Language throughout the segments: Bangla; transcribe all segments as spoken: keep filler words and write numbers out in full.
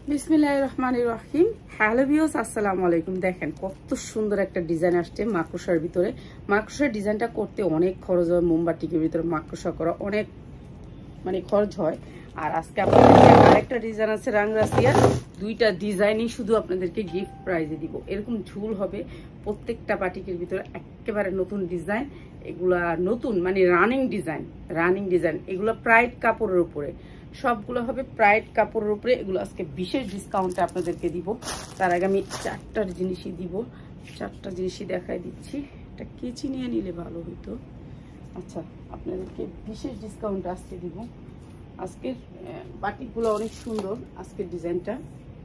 বিসমিল্লাহির রহমানির রহিম। হ্যালো ভিউয়ার্স, আসসালামু আলাইকুম। দেখেন কত সুন্দর একটা ডিজাইন আসছে মাকড়সার ভিতরে। মাকড়সার ডিজাইনটা করতে অনেক খরচ হয়, মোমবাটিকের ভিতরে মাকড়সা করা অনেক মানে খরচ হয়। আর আজকে আপনাদেরকে আরেকটা ডিজাইন আছে রাংরাসিয়া, দুইটা ডিজাইনই শুধু আপনাদেরকে গিফট প্রাইজে দিব। এরকম ঝুল হবে প্রত্যেকটা বাটিকের ভিতরে, একেবারে নতুন ডিজাইন। এগুলা নতুন মানে রানিং ডিজাইন, রানিং ডিজাইন এগুলো প্রাইড কাপড়ের উপরে, সবগুলো হবে প্রাইড কাপড়ের উপরে। এগুলো আজকে বিশেষ ডিসকাউন্টে আপনাদেরকে দিব। তার আগে আমি চারটার জিনিসই দিব, চারটা জিনিসই দেখাই দিচ্ছি। এটা কেচি নিয়ে নিলে ভালো হইতো। আচ্ছা, আপনাদেরকে বিশেষ ডিসকাউন্ট আজকে দিব। আজকের বাটিকগুলো অনেক সুন্দর, আজকের ডিজাইনটা।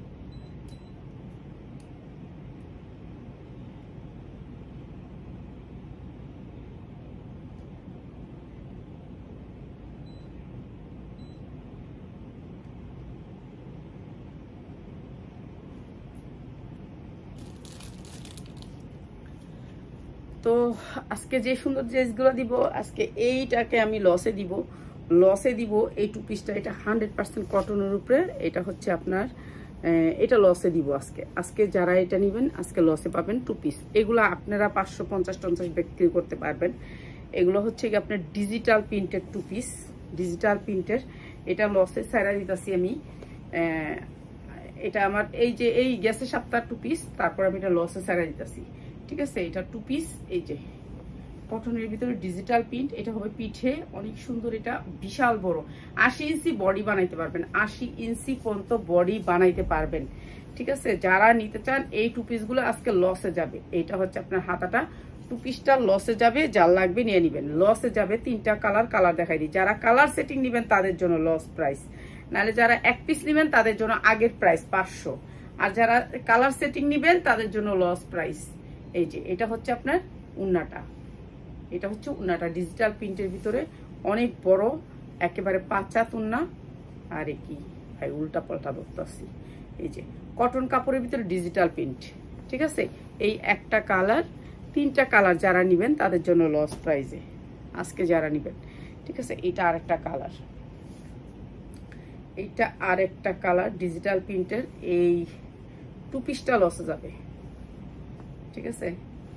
তো আজকে যে সুন্দর ড্রেসগুলো দিব, আজকে এইটাকে আমি লসে দিব, লসে দিব এই টু পিসটা। এটা হান্ড্রেড পার্সেন্ট কটনের উপরে, এটা হচ্ছে আপনার এটা লসে দিব আজকে। আজকে যারা এটা নেবেন আজকে লসে পাবেন টু পিস। এগুলো আপনারা পাঁচশো পঞ্চাশ পঞ্চাশ বিক্রি করতে পারবেন। এগুলো হচ্ছে কি আপনার ডিজিটাল প্রিন্টের টু পিস, ডিজিটাল প্রিন্টের। এটা লসে সাইরা দিতেছি আমি। এটা আমার এই যে এই গেছে সপ্তাহ টু পিস, তারপর আমি এটা লসে সাইরা দিতেছি। ঠিক আছে, এটা টু পিস, এই যে কটনের ভিতরে ডিজিটাল প্রিন্ট। এটা হবে পিঠে, অনেক সুন্দর। এটা বিশাল বড়, আশি ইঞ্চি বডি বানাইতে পারবেন, আশি ইঞ্চি পর্যন্ত বডি বানাইতে পারবেন। ঠিক আছে, যারা নিতে চান এই টু পিসগুলো আজকে লসে যাবে। এটা হচ্ছে আপনার হাতাটা, টু পিসটা লসে যাবে। যার লাগবে নিয়ে নিবেন, লসে যাবে। তিনটা কালার, কালার দেখাই দিই। যারা কালার সেটিং নিবেন তাদের জন্য লস প্রাইস, নাহলে যারা এক পিস নিবেন তাদের জন্য আগের প্রাইস পাঁচশো, আর যারা কালার সেটিং নিবেন তাদের জন্য লস প্রাইস। এই যে এটা হচ্ছে আপনার উন্নাটা, এটা হচ্ছে উন্নাটা ডিজিটাল প্রিন্টের ভিতরে, অনেক বড়, একেবারে পাঁচাত উন্না। আর কি ভাই উল্টা পাল্টা বলতেছি, এই যে কটন কাপড়ের ভিতরে ডিজিটাল প্রিন্ট। ঠিক আছে, এই একটা কালার, তিনটা কালার যারা নিবেন তাদের জন্য লস প্রাইজে আজকে যারা নিবেন। ঠিক আছে, এটা আরেকটা কালার, এইটা আরেকটা কালার ডিজিটাল প্রিন্টের। এই টু পিসটা লসে যাবে। ঠিক আছে,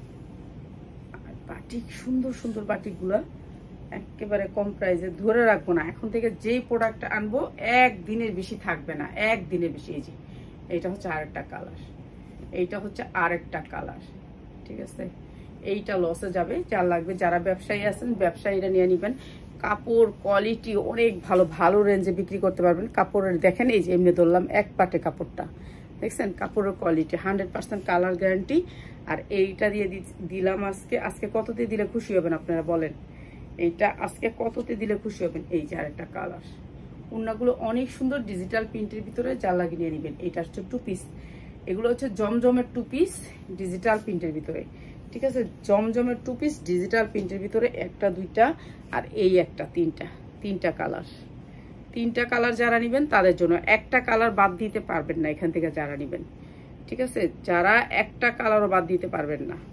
বাটিক সুন্দর সুন্দর বাটিকগুলো একেবারে কম প্রাইসে ধরে রাখবো না। এখন থেকে যেই প্রোডাক্ট আনবো একদিনের বেশি থাকবে না, একদিনের বেশি। এই যে এইটা হচ্ছে আরেকটা কালার, এইটা হচ্ছে আরেকটা কালার। ঠিক আছে, এইটা লসে যাবে। যার লাগবে, যারা ব্যবসায়ী আছেন ব্যবসায়ীরা নিয়ে নিবেন। কাপড় কোয়ালিটি অনেক ভালো, ভালো রেঞ্জে বিক্রি করতে পারবেন। কাপড়ের দেখেন, এই যে এমনি ধরলাম এক পাটে কাপড়টা, দেখছেন কাপড়ের quality hundred percent colour guarantee. আর এইটা দিয়ে দিলাম আজকে। আজকে কততে দিলে খুশি হবেন আপনারা বলেন? এইটা আজকে কততে দিলে খুশি হবেন? এই যে আরেকটা কালার। উন্নাগুলো অনেক সুন্দর ডিজিটাল প্রিন্টের ভিতরে, যা লাগিয়ে নিয়ে নেবেন। এইটা হচ্ছে টু পিস, এগুলো হচ্ছে জমজমের টু পিস ডিজিটাল প্রিন্টের ভিতরে। ঠিক আছে, জমজমের টু পিস ডিজিটাল প্রিন্টের ভিতরে, একটা দুইটা আর এই একটা, তিনটা, তিনটা কালার। তিনটা কালার যারা নেবেন তাদের জন্য, একটা কালার বাদ দিতে পারবেন না এখান থেকে যারা নেবেন। ঠিক আছে, যারা একটা কালারও বাদ দিতে পারবেন না।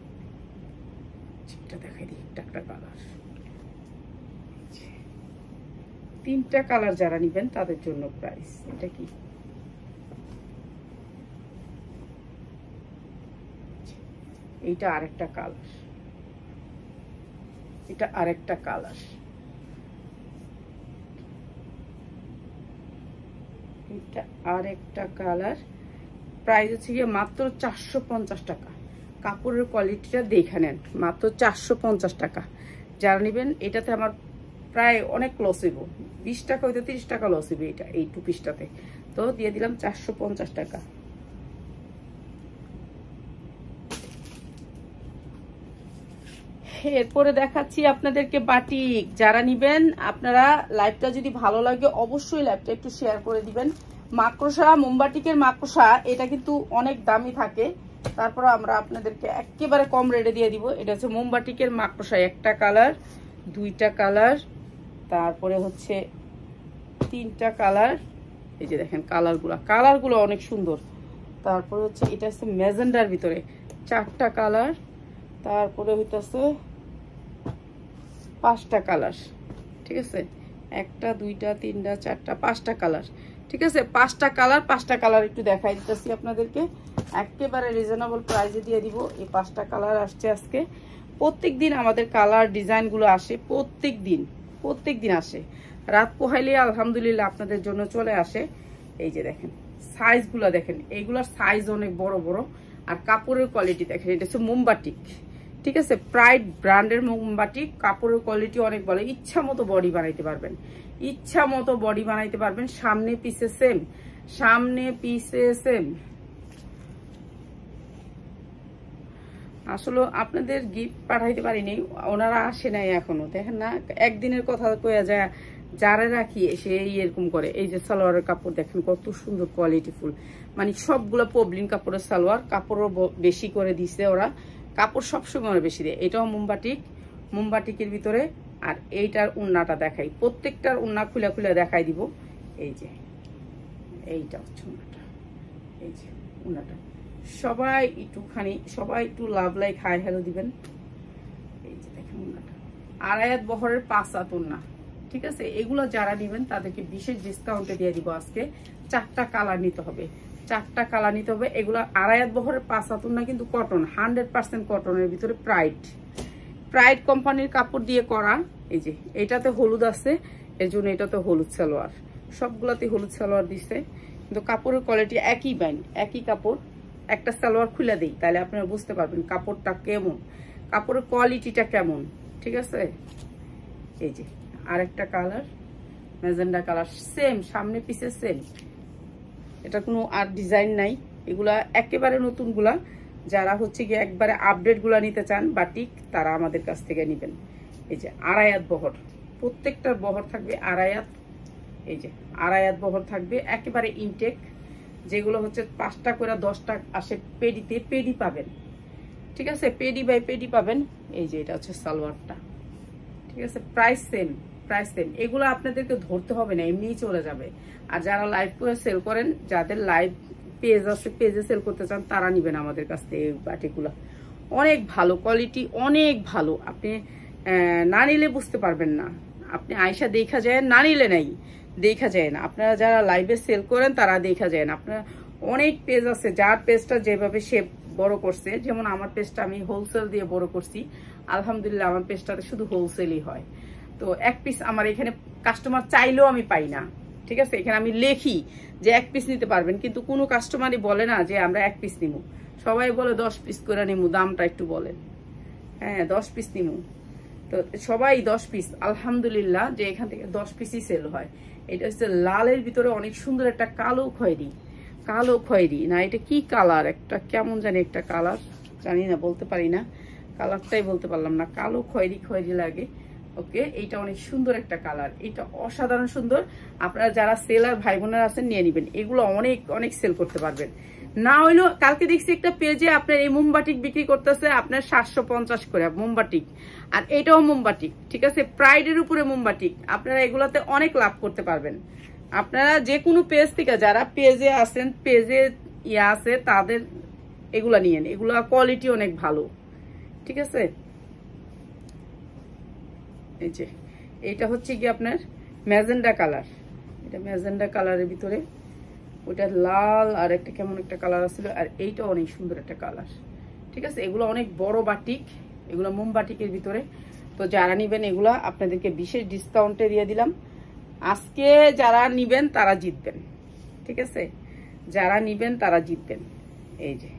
দেখাই দিই একটা একটা কালার, তিনটা কালার যারা নেবেন তাদের জন্য প্রাইস। এটা কি, এইটা আরেকটা কালার, এটা আরেকটা কালার, এটা আরেকটা কালার। প্রাইস হচ্ছে গিয়ে মাত্র চারশো পঞ্চাশ টাকা। কাপড়ের কোয়ালিটিটা দেখে নেন, মাত্র চারশো পঞ্চাশ টাকা। যারা নেবেন এটাতে আমার প্রায় অনেক লস হইব, বিশ টাকা হইতে তিরিশ টাকা লস হইবে এটা, এই টু পিসটাতে। তো দিয়ে দিলাম চারশো পঞ্চাশ টাকা। এরপরে দেখাচ্ছি আপনাদেরকে বাটিক। যারা নিবেন আপনারা লাইভটা যদি ভালো লাগে অবশ্যই লাইভটা একটু শেয়ার করে দিবেন। মাকড়সা, মোমবাটিকের মাকড়সা এটা কিন্তু অনেক দামি থাকে, তারপর আমরা আপনাদেরকে একেবারে কম রেটে দিয়ে দিব। এটা হচ্ছে মোমবাটিকের মাকড়সা, একটা কালার, দুইটা কালার, তারপরে হচ্ছে তিনটা কালার। এই যে দেখেন কালারগুলো, কালারগুলো অনেক সুন্দর। তারপরে হচ্ছে এটা হচ্ছে ম্যাজেন্ডার ভিতরে, চারটা কালার, তারপরে হইতেছে পাঁচটা কালার। ঠিক আছে, একটা দুইটা তিনটা চারটা পাঁচটা কালার। ঠিক আছে, পাঁচটা কালার, পাঁচটা কালার একটু দেখাই দিতেছি আপনাদেরকে, একেবারে রিজনেবল প্রাইসে দিয়ে দিব। এই পাঁচটা কালার আসছে আজকে। প্রত্যেক দিন আমাদের কালার ডিজাইনগুলো আসে, প্রত্যেক দিন প্রত্যেক দিন আসে, রাত পোহাইলে আলহামদুলিল্লাহ আপনাদের জন্য চলে আসে। এই যে দেখেন সাইজগুলো দেখেন, এইগুলোর সাইজ অনেক বড় বড়, আর কাপড়ের কোয়ালিটি দেখেন, এটা হচ্ছে মোমবাটিক, ঠিক আছে, প্রাইড ব্র্যান্ডের মোমবাটিক। কাপড়ের কোয়ালিটি অনেক ভালো, ইচ্ছা মতো বডি বানাইতে পারবেন, ইচ্ছা মতো বডি বানাইতে পারবেন। সামনে পিছে সেম, সামনে পিছে সেম। আসলে আপনাদের গিফট পাঠাইতে পারিনি, ওনারা আসে নাই এখনো, দেখেন না, একদিনের কথা কয়ে যায়, যারা রাখি সে এরকম করে। এই যে সালোয়ারের কাপড় দেখেন কত সুন্দর কোয়ালিটিফুল, মানে সবগুলো পবলিন কাপড়ের সালোয়ার, কাপড়ও বেশি করে দিছে ওরা, কাপড় সবসময় বেশি দেয়। এটাও মোমবাটিক, মোমবাটিকের ভিতরে। আর এইটার উন্নাটা দেখাই, প্রত্যেকটার উন্না খুলে খুলে দেখাই দিব। এই যে এইটা হচ্ছে উন্নাটা, এই যে উন্নাটা, সবাই একটুখানি, সবাই একটু লাভ লাইক হাই হ্যালো দিবেন। এই যে দেখেন উন্নাটা, আড়াইয়াত বহরের পাঁচ হাত উন্না, ঠিক আছে। এগুলো যারা নেবেন তাদেরকে বিশেষ ডিসকাউন্টে দিয়ে দিব আজকে। চারটা কালার নিতে হবে, চারটা কালার নিতে হবে। এগুলো আড়াইয়াত বহরের পাঁচ হাত উন্না, কিন্তু কটন, হান্ড্রেড পার্সেন্ট কটনের ভিতরে, প্রাইড প্রাইড কোম্পানির কাপড় দিয়ে করা। এই যে এটাতে হলুদ আছে, এর জন্য এটাতে হলুদ সালোয়ার, সবগুলোতে হলুদ সালোয়ার দিছে, কিন্তু কাপড়ের কোয়ালিটি একই ব্যান্ড, একই কাপড়। একটা সালোয়ার খুলে দিই তাহলে আপনারা বুঝতে পারবেন কাপড়টা কেমন, কাপড়ের কোয়ালিটিটা কেমন, ঠিক আছে। এই যে আরেকটা কালার, ম্যাজেন্ডা কালার, সেম, সামনে পিছে সেম, এটা কোনো আর ডিজাইন নাই। এগুলা একেবারে নতুনগুলা, যারা হচ্ছে গিয়ে একবারে আপডেট গুলা নিতে চান বাটিক, তারা আমাদের কাছ থেকে নেবেন। এই যে আড়াইয়াত বহর, প্রত্যেকটার বহর থাকবে আড়াইয়াত। এই যে আড়াইয়াত বহর থাকবে, একেবারে ইনটেক, যেগুলো হচ্ছে পাঁচটা করে দশটা আসে পেডিতে, পেডি পাবেন, ঠিক আছে, পেডি বাই পেডি পাবেন। এই যে এটা হচ্ছে সালোয়ারটা, ঠিক আছে, প্রাইস সেম, প্রাইস সেম। এগুলো আপনাদেরকে ধরতে হবে না, এমনিই চলে যাবে। আর যারা লাইভ করে সেল করেন, যাদের লাইভ পেজ আছে, পেজে সেল করতে চান, তারা নিবেন আমাদের কাছ থেকে। এই বাটিগুলো অনেক ভালো কোয়ালিটি, অনেক ভালো, আপনি না নিলে বুঝতে পারবেন না। আপনি আয়সা দেখা যায়, না নিলে নাই দেখা যায় না। আপনারা যারা লাইভে সেল করেন তারা দেখা যায় না। আপনার অনেক পেজ আছে, যার পেজটা যেভাবে সে বড় করছে, যেমন আমার পেজটা আমি হোলসেল দিয়ে বড় করছি, আলহামদুলিল্লাহ আমার পেজটাতে শুধু হোলসেলই হয়। তো এক পিস আমার এখানে কাস্টমার চাইলেও আমি পাই না, ঠিক আছে। এখানে আমি লেখি যে এক পিস নিতে পারবেন, কিন্তু কোনো কাস্টমারই বলে না যে আমরা এক পিস নিবো, সবাই বলে দশ পিস করে নিবো, দামটা একটু বলেন, হ্যাঁ দশ পিস নিবো। তো সবাই দশ পিস, আলহামদুলিল্লাহ যে এখান থেকে দশ পিসই সেল হয়। এটা হচ্ছে লালের ভিতরে অনেক সুন্দর একটা কালো খয়েরি, কালো খয়েরি না, এটা কি কালার, একটা কেমন জানি একটা কালার, জানি না, বলতে পারি না, কালারটাই বলতে পারলাম না, কালো খয়েরি খয়েরি লাগে। ওকে, এইটা অনেক সুন্দর একটা কালার, এটা অসাধারণ সুন্দর। আপনারা যারা সেলার ভাই বোনেরা আছেন নিয়ে নেবেন, এগুলো অনেক অনেক সেল করতে পারবেন। না হইলো কালকে দেখছি একটা পেজে আপনার এই মোমবাটিক বিক্রি করতেছে আপনার সাতশো পঞ্চাশ করে মোমবাটিক, আর এটাও মোমবাটিক, ঠিক আছে, প্রাইডের উপরে মোমবাটিক। আপনারা এগুলাতে অনেক লাভ করতে পারবেন। আপনারা যে কোনো পেজ থেকে, যারা পেজে আছেন, পেজে ইয়ে আছে, তাদের এগুলা নিয়েন, এগুলা কোয়ালিটি অনেক ভালো, ঠিক আছে। এই যে এটা হচ্ছে কি আপনার ম্যাজেন্ডা কালার, এটা ম্যাজেন্ডা কালারের ভিতরে, ওইটা লাল আর একটা কেমন একটা কালার আছিল, আর এইটা অনেক সুন্দর একটা কালার, ঠিক আছে। এগুলো অনেক বড় বাটিক, এগুলো মোম বাটিকের ভিতরে। তো যারা নিবেন এগুলা আপনাদেরকে বিশেষ ডিসকাউন্টে দিয়ে দিলাম আজকে। যারা নিবেন তারা জিতবেন, ঠিক আছে, যারা নিবেন তারা জিতবেন। এই যে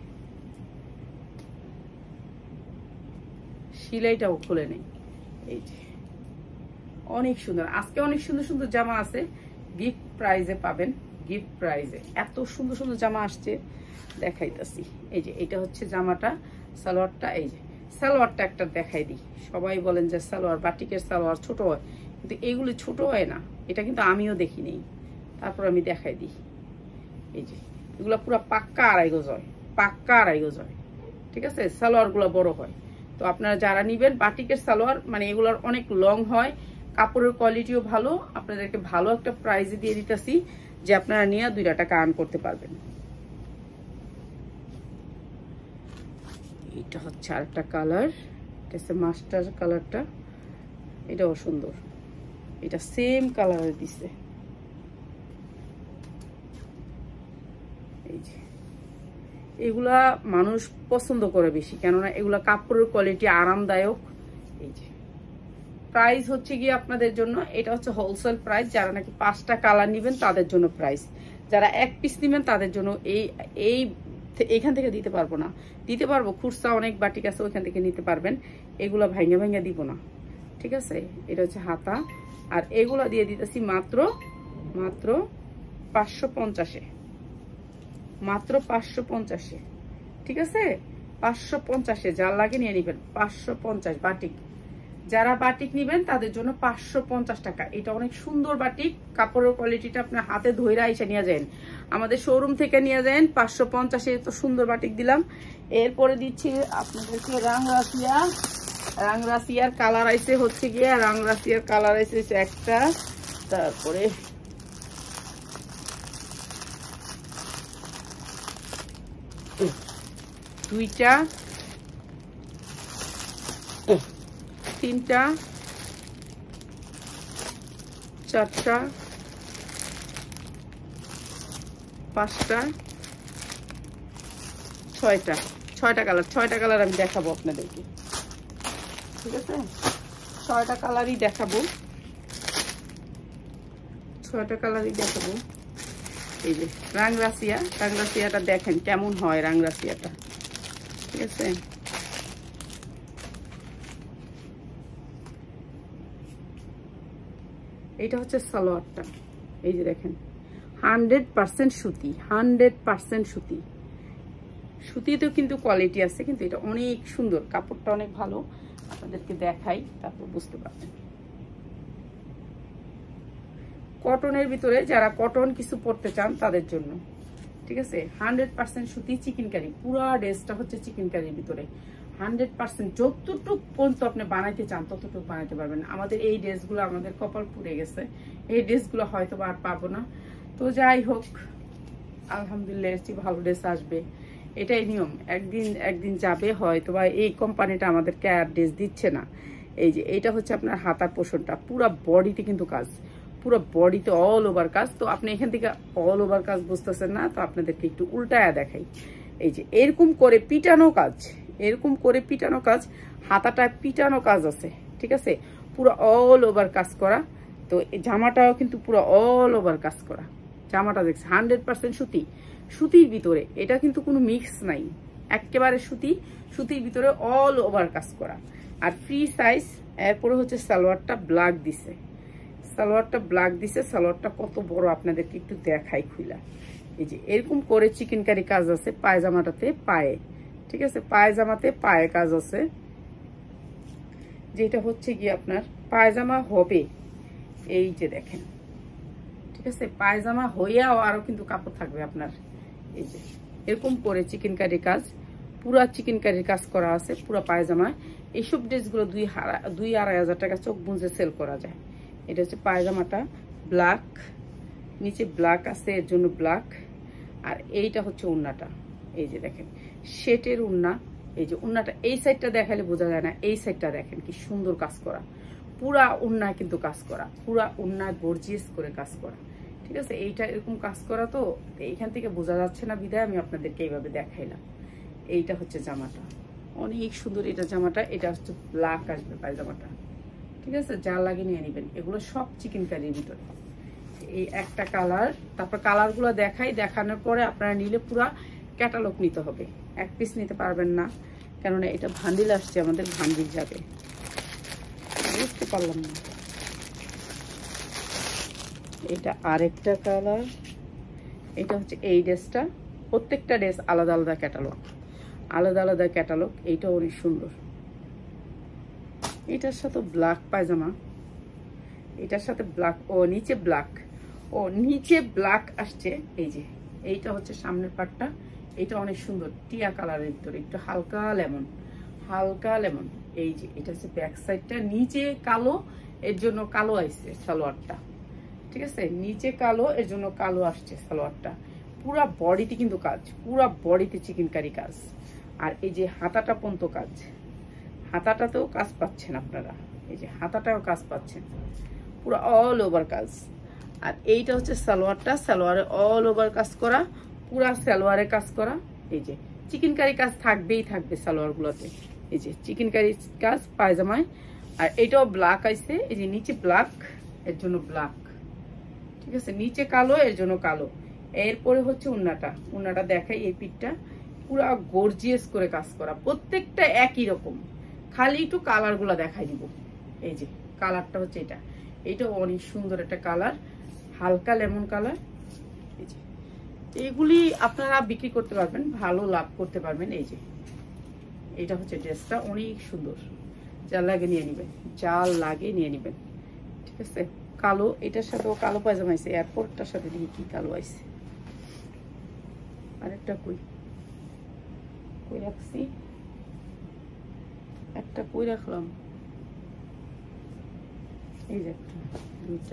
সিলাইটাও খুলে নেই, এই যে অনেক সুন্দর, আজকে অনেক সুন্দর সুন্দর জামা আছে, গিফট প্রাইজে পাবেন, গিফট প্রাইজে এত সুন্দর সুন্দর জামা আসছে, দেখাইতেছি। এই যে এটা হচ্ছে জামাটা, সালোয়ারটা, এই যে সালোয়ারটা একটা দেখাই দিই। সবাই বলেন যে সালোয়ার, বাটিকের সালোয়ার ছোট হয়, কিন্তু এইগুলি ছোট হয় না, এটা কিন্তু আমিও দেখি নেই, তারপর আমি দেখাই দিই। এই যে এগুলো পুরো পাক্কা আড়াই গজ হয়, পাক্কা আড়াই গজ হয়, ঠিক আছে, সালোয়ারগুলো বড় হয়। তো আপনারা যারা নিবেন বাটিকের সালোয়ার, মানে এগুলোর অনেক লং হয়, কাপড়ের কোয়ালিটিও ভালো, আপনাদেরকে ভালো একটা প্রাইজে দিয়ে দিতেছি যে আপনারা নিয়ে দুইটা টাকা আর্ন করতে পারবেন। এটা হচ্ছে আরেকটা কালার, এটা হচ্ছে মাস্টার কালারটা, এটাও সুন্দর, এটা সেম কালারের দিছে, এই যে এগুলা মানুষ পছন্দ করে বেশি, কেননা এগুলা কাপড়ের কোয়ালিটি আরামদায়ক। এই যে প্রাইস হচ্ছে গিয়ে আপনাদের জন্য, এটা হচ্ছে হোলসেল প্রাইস। যারা নাকি পাঁচটা কালার নেবেন তাদের জন্য প্রাইস, যারা এক পিস নেবেন তাদের জন্য এই এই এখান থেকে দিতে পারবো না, দিতে পারবো খুচরা অনেক বাটিক আছে ওইখান থেকে নিতে পারবেন। এগুলো ভাঙা ভাঙা দিব না, ঠিক আছে। এটা হচ্ছে হাতা, আর এগুলো দিয়ে দিতেছি মাত্র মাত্র পাঁচশো পঞ্চাশে, মাত্র পাঁচশো পঞ্চাশে, ঠিক আছে। পাঁচশো পঞ্চাশে যার লাগে নিয়ে নেবেন, পাঁচশো পঞ্চাশ বাটিক। যারা বাটিক নেবেন তাদের জন্য পাঁচশো পঞ্চাশ টাকা। এটা অনেক সুন্দর বাটিক, কাপড়ের কোয়ালিটিটা আপনার হাতে ধইরা এসে নিয়ে যান, আমাদের শোরুম থেকে নিয়ে যান। পাঁচশো পঞ্চাশে এত সুন্দর বাটিক দিলাম। এরপরে দিচ্ছি আপনাদেরকে রাংরাসিয়া। রাংরাসিয়ার কালার আইসে হচ্ছে গিয়ে, রাংরাসিয়ার কালার আইসে একটা, তারপরে দুইটা, তিনটা, চারটা, পাঁচটা, ছয়টা, ছয়টা কালার। ছয়টা কালার আমি দেখাবো আপনাদেরকে, ঠিক আছে। ছয়টা কালারই দেখাবো, ছয়টা কালারই দেখাবো। এই যে রাংরাসিয়া, রাংরাসিয়াটা দেখেন কেমন হয় রাংরাসিয়াটা, ঠিক আছে। এটা হচ্ছে সালোয়ারটা, এই যে দেখেন হান্ড্রেড পার্সেন্ট সুতি, হান্ড্রেড পার্সেন্ট সুতি। সুতিতেও কিন্তু কোয়ালিটি আছে, কিন্তু এটা অনেক সুন্দর, কাপড়টা অনেক ভালো। আপনাদেরকে দেখাই, তারপর বুঝতে পারবেন। কটনের ভিতরে যারা কটন কিছু পরতে চান তাদের জন্য, ঠিক আছে। হান্ড্রেড পার্সেন্ট সুতি, চিকেন কারি, পুরা ড্রেসটা হচ্ছে চিকেন কারির ভিতরে। হান্ড্রেড পার্সেন্ট যতটুক পর্যন্ত আপনি বানাইতে চান ততটুকু বানাইতে পারবেন। আমাদের এই ড্রেসগুলো আমাদের কপাল পুড়ে গেছে, এই ড্রেসগুলো হয়তো আর পাবো না। তো যাই হোক, আলহামদুলিল্লাহ এসছি, ভালো ড্রেস আসবে, এটাই নিয়ম। একদিন একদিন যাবে হয়তো, বা এই কোম্পানিটা আমাদেরকে আর ড্রেস দিচ্ছে না। এই যে এইটা হচ্ছে আপনার হাতার পোষণটা, পুরো বডিতে কিন্তু কাজ, পুরো বডিতে অল ওভার কাজ। তো আপনি এখান থেকে অল ওভার কাজ বুঝতেছেন না, তো আপনাদেরকে একটু উল্টায়া দেখাই। এই যে এরকম করে পিটানো কাজ, এরকম করে পিটানো কাজ, হাতাটায় পিটানো কাজ আছে, ঠিক আছে। পুরো অল ওভার কাজ করা। তো জামাটাও কিন্তু পুরো অল ওভার কাজ করা। জামাটা দেখছে হান্ড্রেড পার্সেন্ট সুতি, সুতির ভিতরে, এটা কিন্তু কোনো মিক্স নাই, একেবারে সুতি, সুতির ভিতরে অল ওভার কাজ করা। আর ফ্রি সাইজ। এরপরে হচ্ছে সালোয়ারটা ব্ল্যাক দিছে, সালোয়ারটা ব্ল্যাক দিছে। সালোয়ারটা কত বড় আপনাদেরকে একটু দেখাই খুইলা। এই যে এরকম করে চিকেন কারি কাজ আছে পায়জামাটাতে, পায়ে, ঠিক আছে। পায়জামাতে পায়ে কাজ আছে, যেটা হচ্ছে কি আপনার পায়জামা হবে। এই যে দেখেন, ঠিক আছে। পায়জামা হইয়াও আরো কিন্তু কাপড় থাকবে আপনার। এই যে এরকম করে চিকেন কারি কাজ, পুরা চিকেন কারির কাজ করা আছে পুরা পায়জামায়। এইসব ড্রেসগুলো দুই দুই আড়াই হাজার টাকা চোখ বুঝে সেল করা যায়। এটা হচ্ছে পায়জামাটা ব্ল্যাক, নিচে ব্ল্যাক আছে এর জন্য ব্ল্যাক। আর এইটা হচ্ছে উন্নাটা, এই যে দেখেন শেটের উন্না। এই যে উন্নাটা এই সাইডটা দেখালে বোঝা যায় না, এই সাইডটা দেখেন কি সুন্দর কাজ করা, পুরা উন্নায় কিন্তু কাজ করা, পুরা উন্নায় গর্জিয়াস করে কাজ করা, ঠিক আছে। এইটা এরকম কাজ করা, তো এইখান থেকে বোঝা যাচ্ছে না বিদায় আমি আপনাদেরকে এইভাবে দেখাইলাম। এইটা হচ্ছে জামাটা, অনেক সুন্দর এটা জামাটা। এটা হচ্ছে ব্ল্যাক আসবে পায়জামাটা, ঠিক আছে। যা লাগে নিয়ে নেবেন, এগুলো সব চিকেন কারির ভিতরে। এই একটা কালার, তারপর কালারগুলো দেখাই, দেখানোর পরে আপনারা নিলে পুরা ক্যাটালগ নিতে হবে, এক পিস নিতে পারবেন না, কেননা এটা ভান্ডিল আসছে, আমাদের ভান্ডিল যাবে। বুঝতে পারলাম না। এটা আরেকটা কালার, এটা হচ্ছে এই ড্রেসটা। প্রত্যেকটা ড্রেস আলাদা আলাদা ক্যাটালগ, আলাদা আলাদা ক্যাটালগ। এইটা অনেক সুন্দর। এটার সাথে ব্ল্যাক পায়জামা, এটার সাথে ব্ল্যাক, ও নিচে ব্ল্যাক, ও নিচে ব্ল্যাক আসছে। এই যে এইটা হচ্ছে সামনের পাটটা, এটা অনেক সুন্দর টিয়া কালারের ভিতরে, একটু হালকা লেমন, হালকা লেমন। এই যে এটা হচ্ছে ব্যাক সাইডটা, নিচে কালো, এর জন্য কালো আসছে সালোয়ারটা, ঠিক আছে। নিচে কালো, এর জন্য কালো আসছে সালোয়ারটা। পুরা বডিতে কিন্তু কাজ, পুরা বডিতে চিকেন কারি কাজ। আর এই যে হাতাটা পর্যন্ত কাজ, হাতাটাতেও কাজ পাচ্ছেন আপনারা, এই যে হাতাটাও কাজ পাচ্ছেন, পুরো অল ওভার কাজ। আর এইটা হচ্ছে সালোয়ারটা, সালোয়ারে অল ওভার কাজ করা, পুরা সালোয়ারে কাজ করা। এই যে চিকেন কারি কাজ থাকবেই থাকবে সালোয়ার গুলোতে। এই যে চিকেন কারি কাজ পায়জামায়। আর এটাও ব্ল্যাক আইছে, এই যে নিচে ব্ল্যাক, এর জন্য ব্ল্যাক, ঠিক আছে, নিচে কালো এর জন্য কালো। এরপরে হচ্ছে উন্নাটা, উন্নাটা দেখাই। এই পিঠটা পুরা গর্জিয়াস করে কাজ করা, প্রত্যেকটা একই রকম, খালি একটু কালার গুলা দেখাই দিব। এই যে কালারটা হচ্ছে এটা, এটা অনেক সুন্দর একটা কালার, হালকা লেমন কালার। এই যে এগুলি আপনারা বিক্রি করতে পারবেন, ভালো লাভ করতে পারবেন। এই যে এটা হচ্ছে ড্রেসটা, অনেক সুন্দর, যা লাগে নিয়ে নিবেন, যা লাগে নিয়ে নিবেন, ঠিক আছে। কালো, এটার সাথেও কালো পায়জামা আছে, এয়ারপোর্টটার সাথে দেখি কি কালো আছে। আরেকটা কই কই রাখছি, একটা কই রাখলাম, এই যে একটা, দুইটা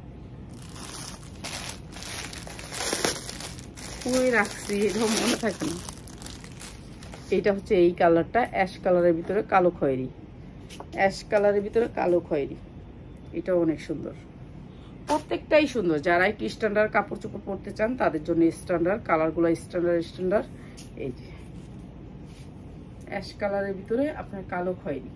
কই রাখছি, এটা মনে থাকে না। এটা হচ্ছে এই কালারটা, অ্যাশ কালারের ভিতরে কালো খয়েরি, অ্যাশ কালারের ভিতরে কালো খয়েরি। এটা অনেক সুন্দর, প্রত্যেকটাই সুন্দর। যারা একটু স্ট্যান্ডার্ড কাপড় চোপড় পরতে চান তাদের জন্য স্ট্যান্ডার্ড কালারগুলো, স্ট্যান্ডার্ড স্ট্যান্ডার্ড। এই যে অ্যাশ কালারের ভিতরে আপনার কালো খয়েরি,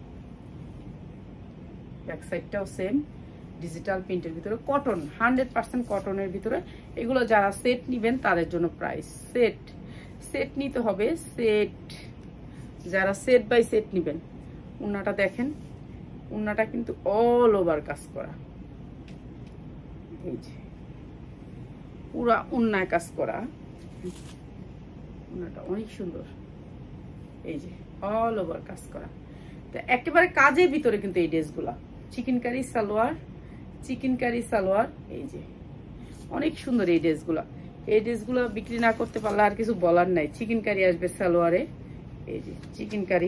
ব্যাক সাইডটাও সেম, ডিজিটাল প্রিন্টের ভিতরে, কটন, হান্ড্রেড পার্সেন্ট কটনের ভিতরে। এগুলো যারা সেট নিবেন তাদের জন্য প্রাইস, সেট সেট নিতে হবে, সেট, যারা সেট বাই সেট নিবেন। উন্নাটা দেখেন, উন্নাটা কিন্তু অল ওভার কাজ করা, এই যে পুরা উন্নায় কাজ করা, উন্নাটা অনেক সুন্দর, এই যে অল ওভার কাজ করা। তো একেবারে কাজের ভিতরে কিন্তু এই ড্রেসগুলা, চিকেন কারি সালোয়ার, চিকেন কারি সালোয়ার। এই যে অনেক সুন্দর এই ড্রেসগুলা, এই ড্রেসগুলো বিক্রি না করতে পারলে আর কিছু বলার নাই। চিকেন কারি আসবে সালোয়ারে, এই যে চিকেন কারি,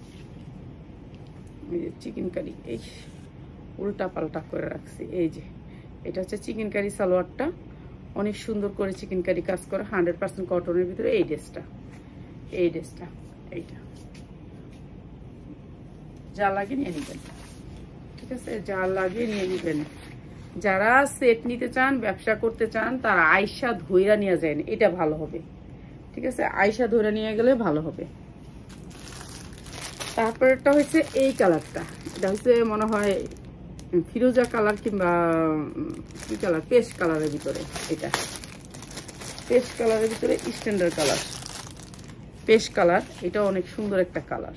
এই যে চিকেন কারি, এই উল্টা পাল্টা করে রাখছি। এই যে এটা হচ্ছে চিকেন কারি সালোয়ারটা, অনেক সুন্দর করে চিকেন কারি কাজ করা, হান্ড্রেড পার্সেন্ট কটনের ভিতরে। এই ড্রেসটা, এই ড্রেসটা, এইটা যা লাগে নিয়ে নিবেন, ঠিক আছে, যা লাগে নিয়ে নিবেন। যারা সেট নিতে চান, ব্যবসা করতে চান, তারা আয়সা ধইরা নিয়ে যায়, এটা ভালো হবে, ঠিক আছে, আয়সা ধইরা নিয়ে গেলে ভালো হবে। তারপরটা হচ্ছে এই কালারটা, এটা হচ্ছে মনে হয় ফিরোজা কালার কিংবা কি কালার, পেস্ট কালারের ভিতরে। এটা পেস্ট কালারের ভিতরে স্ট্যান্ডার্ড কালার, পেস্ট কালার, এটা অনেক সুন্দর একটা কালার।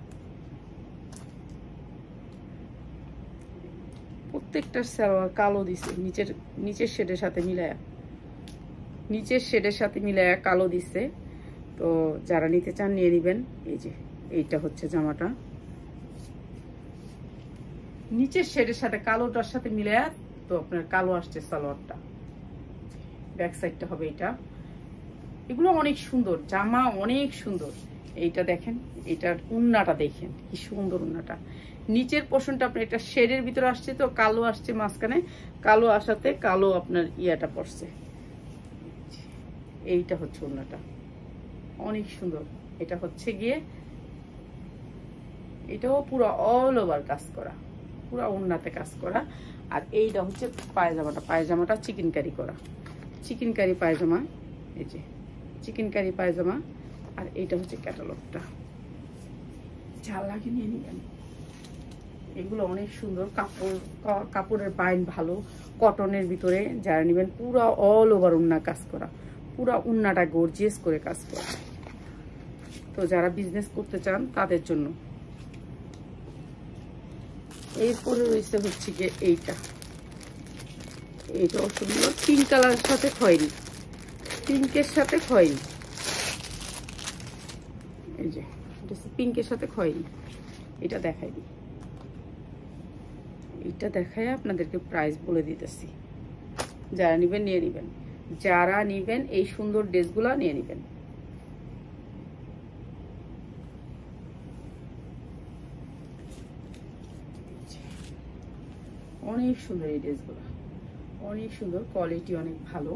প্রত্যেকটা সালোয়ার কালো দিছে, নিচের নিচের শেডের সাথে মিলায়া, নিচের শেডের সাথে মিলায়া কালো দিছে। তো যারা নিতে চান নিয়ে নিবেন। এই যে এইটা হচ্ছে জামাটা, নিচের শেডের সাথে কালোটার সাথে মিলায়া, তো আপনার কালো আসছে সালোয়ারটা, ব্যাক সাইডটা হবে এটা। এগুলো অনেক সুন্দর জামা, অনেক সুন্দর। এইটা দেখেন, এটার উন্নাটা দেখেন কি সুন্দর উন্নাটা, নিচের পোর্শনটা আপনার এটা শেডের ভিতরে আসছে, তো কালো আসছে মাঝখানে, কালো আসাতে কালো আপনার ইয়াটা পড়ছে। এইটা হচ্ছে উন্নাটা, অনেক সুন্দর। এটা হচ্ছে গিয়ে, এটাও পুরো অল ওভার কাজ করা, পুরো উন্নাতে কাজ করা। আর এইটা হচ্ছে পায়জামাটা, পায়জামাটা চিকেন কারি করা, চিকেন কারি পায়জামা। এই যে চিকেন কারি পায়জামা। আর এইটা হচ্ছে ক্যাটালগটা, যা লাগে নিয়ে নিবেন। এগুলো অনেক সুন্দর, কাপড়, কাপড়ের বাইন ভালো, কটনের ভিতরে যারা নেবেন, পুরা অল ওভার উন্না কাজ করা, পুরা উন্নাটা গর্জিয়াস করে কাজ করা। তো যারা বিজনেস করতে চান তাদের জন্য। এরপরে রয়েছে হচ্ছে গিয়ে এইটা, এইটাও সুন্দর, পিঙ্ক কালারের সাথে খয়েরি, পিঙ্কের সাথে খয়েরি। এই যে পিঙ্কের সাথে খয়েরি, এটা দেখাই দিই, এটা দেখায় আপনাদেরকে প্রাইস বলে দিতেছি। যারা নিবেন নিয়ে নিবেন, যারা নিবেন এই সুন্দর ড্রেসগুলো নিয়ে নিবেন। অনেক সুন্দর এই ড্রেসগুলো, অনেক সুন্দর, কোয়ালিটি অনেক ভালো।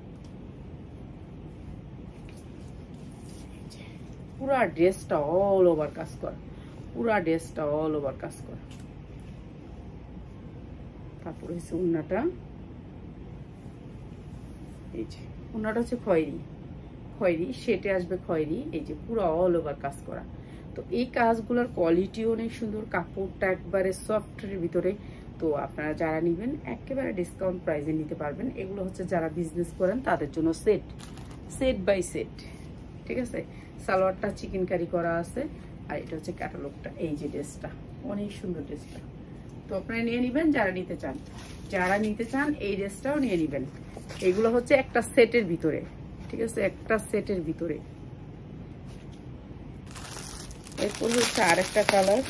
পুরা ড্রেসটা অল ওভার কাজ করা, পুরা ড্রেসটা অল ওভার কাজ করা। তারপরে হচ্ছে উন্নাটা, এই যে উন্নাটা হচ্ছে খয়েরি, খয়েরি, সেটে আসবে খয়েরি, এই যে পুরো অল ওভার কাজ করা। তো এই কাজগুলোর কোয়ালিটি অনেক সুন্দর, কাপড়টা একবারে সফটের ভিতরে। তো আপনারা যারা নেবেন একেবারে ডিসকাউন্ট প্রাইসে নিতে পারবেন। এগুলো হচ্ছে যারা বিজনেস করেন তাদের জন্য সেট, সেট বাই সেট, ঠিক আছে। সালোয়ারটা চিকেন কারি করা আছে, আর এটা হচ্ছে ক্যাটালগটা। এই যে ড্রেসটা অনেক সুন্দর ড্রেসটা, তো আপনারা নিয়ে নেবেন যারা নিতে চান। যারা নিতে চান এই ড্রেসটাও নিয়ে নেবেন। এগুলো হচ্ছে একটা সেটের ভিতরে, ঠিক আছে, একটা সেটের ভিতরে। এরপর হচ্ছে আরেকটা কালার,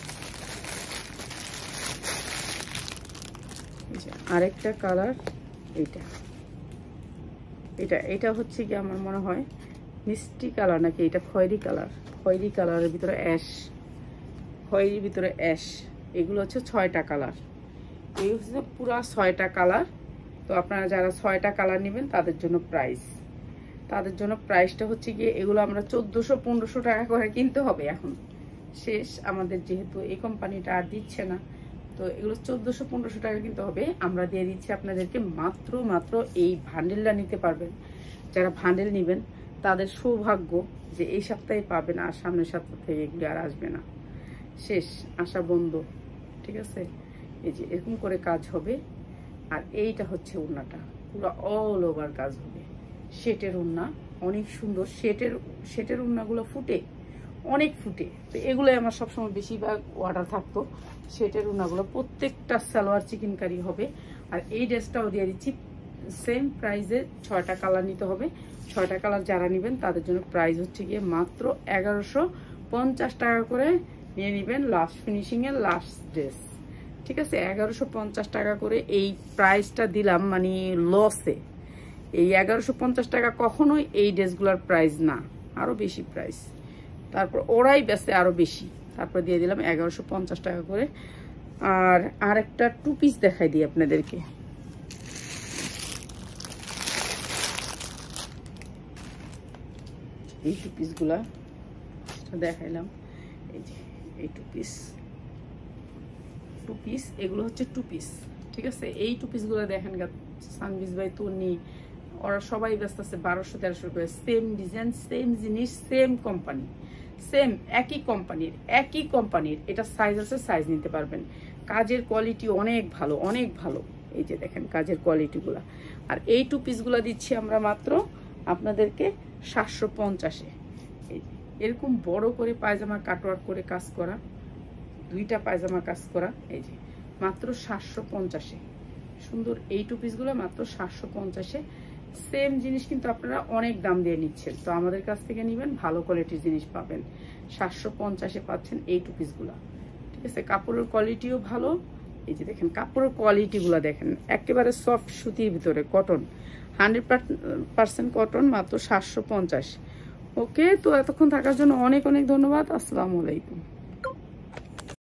আরেকটা কালার এইটা, এটা এটা হচ্ছে কি আমার মনে হয় মিষ্টি কালার নাকি, এটা খয়েরি কালার, খয়েরি কালারের ভিতরে অ্যাশ, খয়েরির ভিতরে অ্যাশ। এগুলো হচ্ছে ছয়টা কালার, এই হচ্ছে পুরা ছয়টা কালার। তো আপনারা যারা ছয়টা কালার নেবেন তাদের জন্য প্রাইস, তাদের জন্য প্রাইসটা হচ্ছে গিয়ে এগুলো আমরা চোদ্দোশো পনেরোশো টাকা করে কিনতে হবে। এখন শেষ আমাদের, যেহেতু এই কোম্পানিটা আর দিচ্ছে না, তো এগুলো চোদ্দোশো পনেরোশো টাকা কিনতে হবে। আমরা দিয়ে দিচ্ছি আপনাদেরকে মাত্র মাত্র এই ভান্ডেলটা নিতে পারবেন। যারা ভান্ডেল নেবেন তাদের সৌভাগ্য যে এই সপ্তাহে পাবেন, আর সামনের সপ্তাহ থেকে এগুলি আর আসবে না, শেষ, আশা বন্ধ, ঠিক আছে। এই যে এরকম করে কাজ হবে। আর এইটা হচ্ছে ওড়নাটা, পুরো অল ওভার কাজ হবে। সেটের ওড়না অনেক সুন্দর, সেটের সেটের ওড়নাগুলো ফুটে, অনেক ফুটে। তো এগুলোই আমার সবসময় বেশিরভাগ অর্ডার থাকতো, সেটের ওড়নাগুলো। প্রত্যেকটা সালোয়ার চিকেন কারি হবে। আর এই ড্রেসটাও দিয়ে দিচ্ছি সেম প্রাইসে, ছয়টা কালার নিতে হবে। ছয়টা কালার যারা নেবেন তাদের জন্য প্রাইস হচ্ছে গিয়ে মাত্র এগারোশো পঞ্চাশ টাকা করে নিয়ে নেবেন। লাস্ট ফিনিশিংয়ের লাস্ট ড্রেস, ঠিক আছে, এগারোশো পঞ্চাশ টাকা করে এই প্রাইসটা দিলাম, মানে লসে। এই এগারোশো পঞ্চাশ টাকা কখনোই এই ড্রেসগুলোর প্রাইস না, আরও বেশি প্রাইস। তারপর ওরাই বেচে আরও বেশি, তারপর দিয়ে দিলাম এগারোশো পঞ্চাশ টাকা করে। আর আরেকটা টু পিস দেখাই দিই আপনাদেরকে। এই টু পিসগুলা দেখাইলাম, এই যে এই টু পিস, টু পিস এগুলো হচ্ছে টু পিস, ঠিক আছে। এই টু পিসগুলো দেখেন সানবিজ ভাই, তন্নি, ওরা সবাই ব্যস্ত আছে বারোশো তেরোশো করে। সেম ডিজাইন, সেম জিনিস, সেম কোম্পানি, সেম একই কোম্পানির, একই কোম্পানির। এটা সাইজ আছে, সাইজ নিতে পারবেন। কাজের কোয়ালিটি অনেক ভালো, অনেক ভালো। এই যে দেখেন কাজের কোয়ালিটিগুলা। আর এই টু পিসগুলা দিচ্ছি আমরা মাত্র আপনাদেরকে সাতশো পঞ্চাশে। এই এরকম বড় করে পায়জামা কাটওয়ার্ক করে কাজ করা, দুইটা পায়জামা কাজ করা, এই যে মাত্র সাতশো পঞ্চাশে। সুন্দর এই টু পিসগুলো মাত্র সাতশো পঞ্চাশে। সেম জিনিস কিন্তু আপনারা অনেক দাম দিয়ে নিচ্ছেন, তো আমাদের কাছ থেকে নেবেন, ভালো কোয়ালিটির জিনিস পাবেন। সাতশো পঞ্চাশে পাচ্ছেন এই টু পিসগুলো, ঠিক আছে। কাপড়ের কোয়ালিটিও ভালো। এই যে দেখেন কাপড়ের কোয়ালিটিগুলো দেখেন, একেবারে সফট সুতির ভিতরে, কটন, হান্ড্রেড পার্সেন্ট কটন, মাত্র সাতশো পঞ্চাশ। ওকে, তো এতক্ষণ থাকার জন্য অনেক অনেক ধন্যবাদ। আসসালামু আলাইকুম।